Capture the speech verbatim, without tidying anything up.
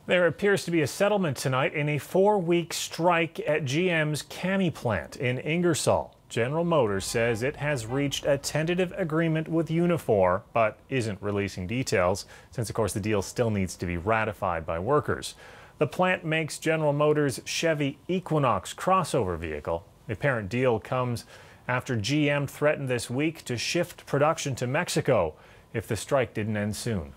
There appears to be a settlement tonight in a four-week strike at G M's Cami plant in Ingersoll. General Motors says it has reached a tentative agreement with Unifor, but isn't releasing details, since of course the deal still needs to be ratified by workers. The plant makes General Motors' Chevy Equinox crossover vehicle. The apparent deal comes after G M threatened this week to shift production to Mexico if the strike didn't end soon.